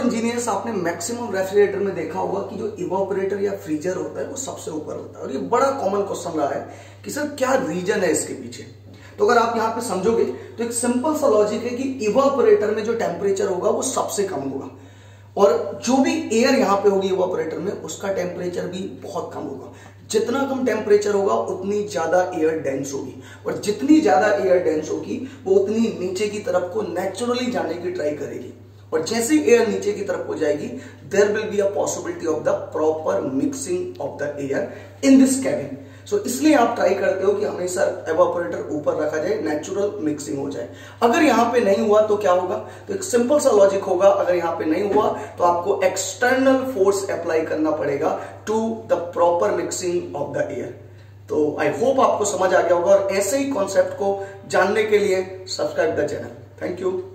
Engineers, आपने maximum refrigerator में देखा होगा कि जो इवापोरेटर या फ्रीजर होता है वो सबसे ऊपर होता है। और ये बड़ा कॉमन क्वेश्चन रहा है कि सर क्या रीजन है इसके पीछे। तो अगर आप यहां पे समझोगे तो एक सिंपल सा लॉजिक है कि इवापोरेटर में जो टेम्परेचर होगा वो सबसे कम होगा, और जो भी एयर यहां पे होगी इवापोरेटर में उसका टेम्परेचर भी बहुत कम होगा। जितना कम टेम्परेचर होगा उतनी ज्यादा एयर डेंस होगी, और जितनी ज्यादा एयर डेंस होगी वो उतनी नीचे की तरफ को नेचुरली जाने की ट्राई करेगी, और जैसे एयर नीचे की तरफ को जाएगी there will be a possibility of the proper mixing of the air in this cabin. So इसलिए आप ट्राई करते हो कि हमेशा एवापोरेटर ऊपर रखा जाए, नेचुरल मिक्सिंग हो जाए। अगर यहां पे नहीं हुआ तो क्या होगा, तो एक सिंपल सा लॉजिक होगा, अगर यहां पे नहीं हुआ तो आपको एक्सटर्नल फोर्स अप्लाई करना पड़ेगा to the proper mixing of the air. तो आई होप आपको समझ आ गया होगा, और ऐसे ही कॉन्सेप्ट को जानने के लिए subscribe the channel. Thank you.